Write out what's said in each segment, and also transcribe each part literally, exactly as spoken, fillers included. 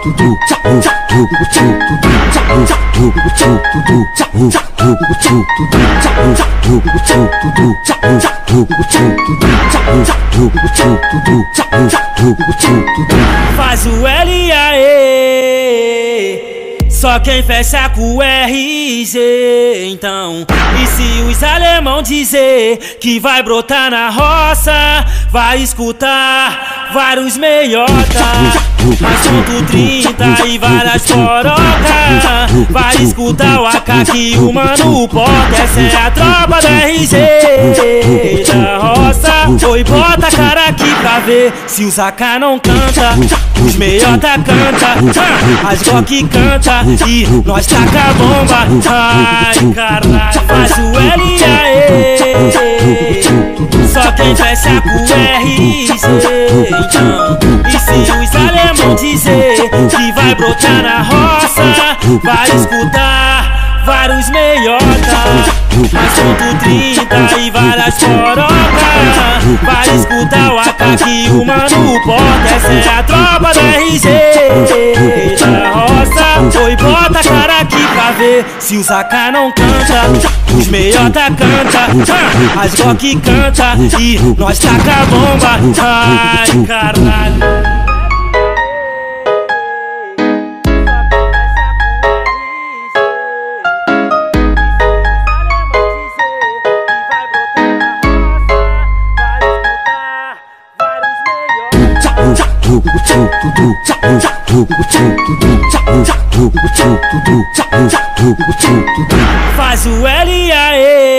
Faz o L A E, só quem fecha com o R G. Então, e se os alemão dizer que vai brotar na roça, vai escutar vários meiota, mais ponto trinta e várias porocas. Vai escutar o A K que o mano porta. Essa é a tropa da R G da roça. Oi, bota a cara aqui pra ver se os A K não canta, os meiota canta, as Glock canta e nós taca a bomba. Ai, caralho, faz o L A E, só quem fecha com o R G. Então, e se os alemão dizer que vai brotar na roça, vai escutar vários meiota, mais ponto trinta e várias porocas. Vai escutar o A K que o mano porta. Essa é a tropa da R G da roça. Oi, bota a cara aqui pra ver se os A K não canta, os meiota canta, as Glock canta e nós taca a bomba. Ai, caralho. Faz o L A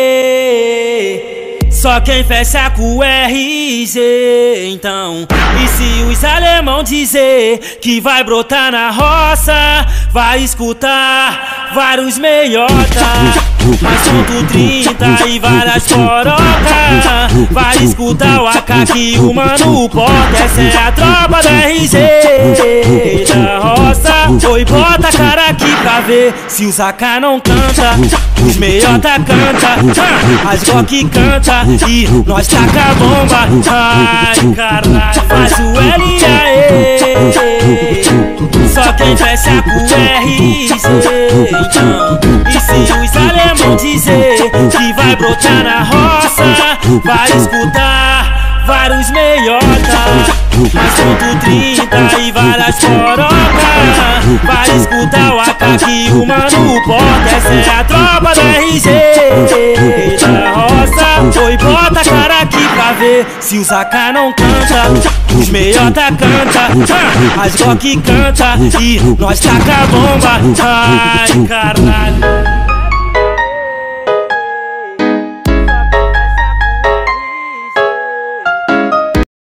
E, só quem fecha com o R G. Então, e se os alemão dizer que vai brotar na roça, vai escutar vários meiota, mais ponto trinta e várias porocas. Vai escutar o A K que o mano porta. Essa é a tropa da R G da roça. Oi, bota a cara aqui pra ver se os A K não canta, os meiota canta, as Glock canta e nós taca a bomba. Ai, caralho, faz o L A E, só quem fecha com o R G. Então, e se os alemão dizer que vai brotar na roça, vai escutar vários meiota, mais ponto trinta e várias porocas. Vai escutar o A K que o mano porta. Essa é a tropa da R G da roça. Oi, bota a cara aqui pra ver se os A K não canta, os meiota canta, as Glock canta e nós taca a bomba. Ai, caralho.